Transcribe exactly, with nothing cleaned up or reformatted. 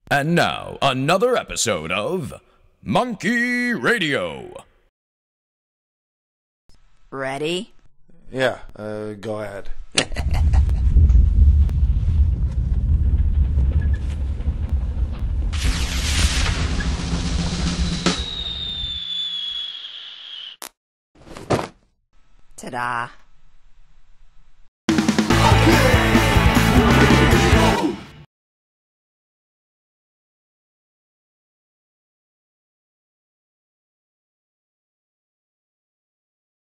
And now, another episode of Monkey Radio. Ready? Yeah, uh, go ahead. Ta-da.